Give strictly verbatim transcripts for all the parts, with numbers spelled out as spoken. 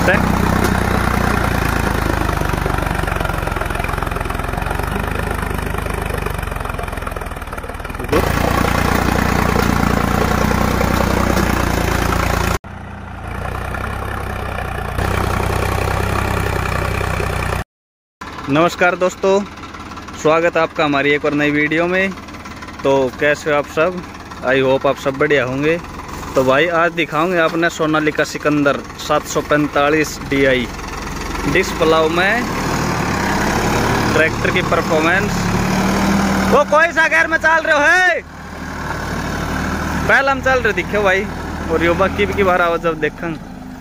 नमस्कार दोस्तों, स्वागत है आपका हमारी एक और नई वीडियो में। तो कैसे हो आप सब? आई होप आप सब बढ़िया होंगे। तो भाई आज दिखाऊंगे आपने सोनालिका सिकंदर सात सौ पैंतालीस डी आई डिस्क प्लाव में ट्रैक्टर की परफॉर्मेंस। वो कोई सा गेयर में चल रहे हो है? पहले हम चल रहे दिखे भाई, और यो बाकी की बार आओ जब देखें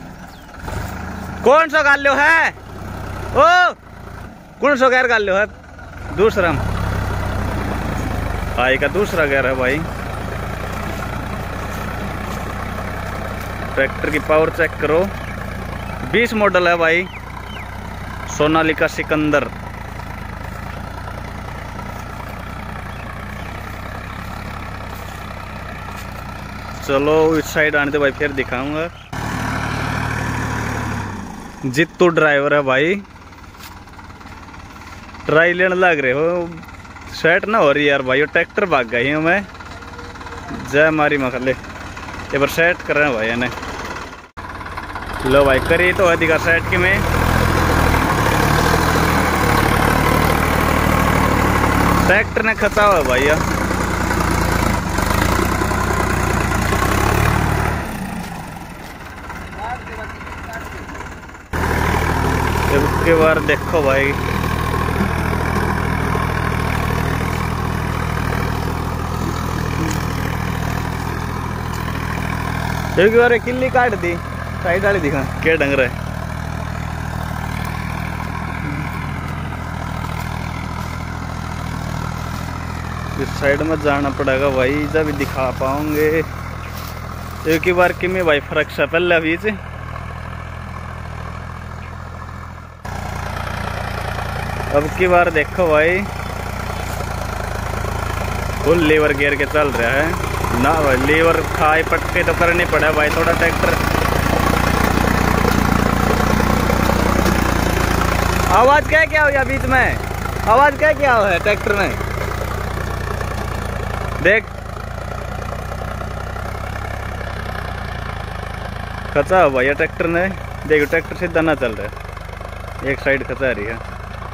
कौन सा गाल लो है। ओ कौन सा गेयर गाल लो है? दूसरा आई का दूसरा गेयर है भाई। ट्रैक्टर की पावर चेक करो। बीस मॉडल है भाई, सोनालिका सिकंदर। चलो इस साइड आने दे भाई, फिर दिखाऊंगा। जित्तू ड्राइवर है भाई, ट्राई लेने लग रहे हो, सेट ना हो रही यार भाई। ट्रैक्टर भाग गई हूँ मैं, जय मारी मखले ये बार सेट कर रहे हैं भाई ने। लो भाई करी तो अधिका सेट की में ट्रैक्टर ने खचा हुआ भाई। इसके बार देखो भाई, एक बार किल्ली काट दी साइड वाली, दिखा क्या ढंग रहा है। इस साइड में जाना पड़ेगा भाई, जब दिखा पाओगे। एक ही बार कि में भाई फर्क सा पहले अभी से। अब की बार देखो भाई, फुल लीवर गियर के चल रहा है ना भाई। लीवर खाए पटके तो करनी पड़ा भाई थोड़ा। ट्रैक्टर आवाज क्या क्या हो गया बीच में? आवाज क्या क्या है ट्रैक्टर में? देख खचा हो भाई ट्रैक्टर ने। देखो ट्रैक्टर सीधा ना चल रहा है, एक साइड खचा रही है।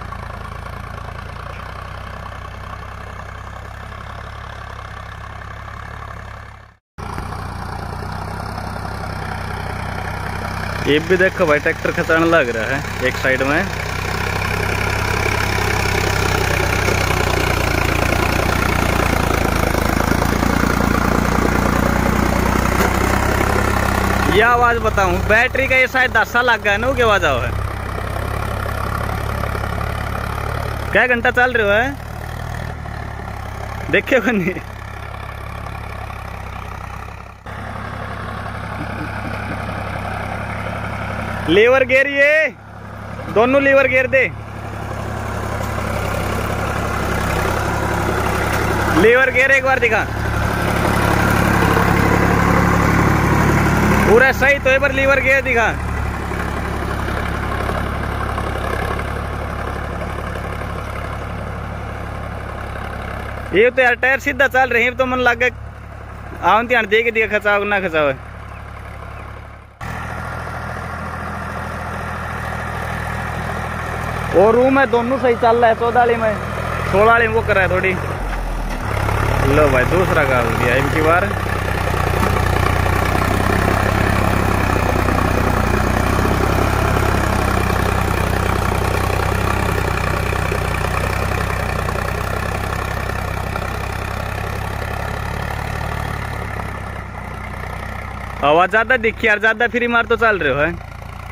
ये भी देखो भाई, ट्रैक्टर खचाने लग रहा है एक साइड में। ये आवाज बताऊं, बैटरी का ये शायद दसा लग गया ना, वो क्या आवाज है? क्या घंटा चल रहे हो है? देखे को नहीं। लीवर गियर, ये दोनों लीवर गियर दे। लीवर गियर एक बार दिखा पूरा सही, तो एक बार लीवर गियर दिखा। ये तो यार टायर सीधा चल रहे हैं, तो मन लग गया आउन ध्यान दे के दिखा खचाओ ना खचाओ। और रूम में दोनों सही चल रहा है। चौदाली में सोलह वो कर रहा है थोड़ी। लो भाई दूसरा गाल दिया इनकी बार। आवाज ज्यादा दिखी यार, ज्यादा फ्री मार तो चल रहे हो है।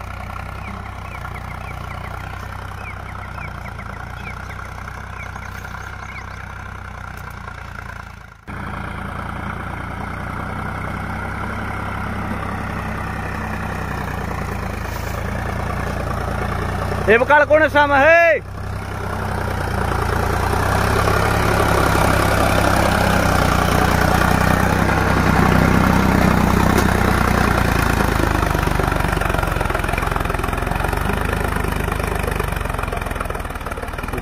ये बकाल कौन सा में है?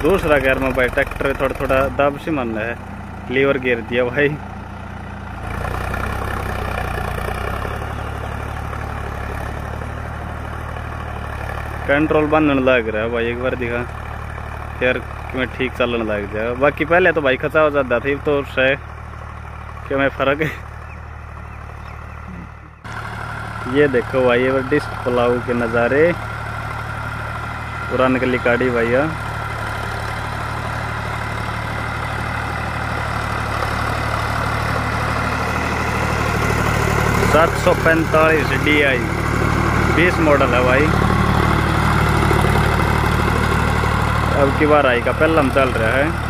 दूसरा गियर में भाई ट्रैक्टर थोड़ा थोड़ा दब से मन है, लीवर गिर दिया भाई। कंट्रोल बनने लग रहा है भाई, एक बार दिखा फिर मैं ठीक चलने लग जाएगा। बाकी पहले तो भाई खचा हो जाता थी, तो है कि मैं फर्क है। ये देखो भाई ये डिस्क पुलाव के नज़ारे, पुरान गली काड़ी भैया। सात सौ पैंतालीस डी आई बीस मॉडल है भाई। अब की बार आई का पहला चल रहा है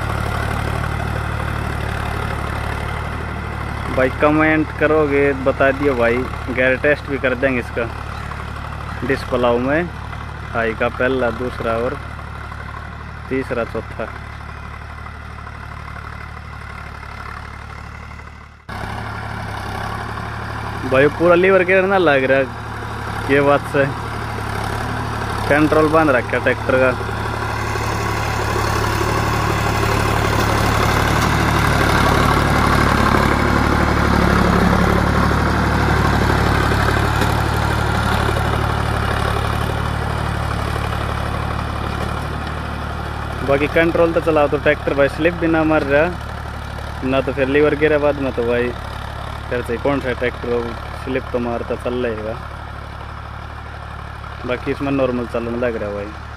भाई। कमेंट करोगे बता दियो भाई, गैर टेस्ट भी कर देंगे इसका। डिस्क पुलाव में हाई का पहला, दूसरा और तीसरा चौथा। भाई पूरा लीवर गियर ना लग रहा, ये बात से कंट्रोल बंद रखा ट्रैक्टर का। बाकी कंट्रोल तो चलाओ तो ट्रैक्टर भाई स्लिप भी ना मार रहा ना, तो फिर लीवर गिरा बाद में तो भाई फिर से कौन सा ट्रैक्टर स्लिप तो मारता चल रहेगा। बाकी इसमें नॉर्मल चलने लग रहा है भाई।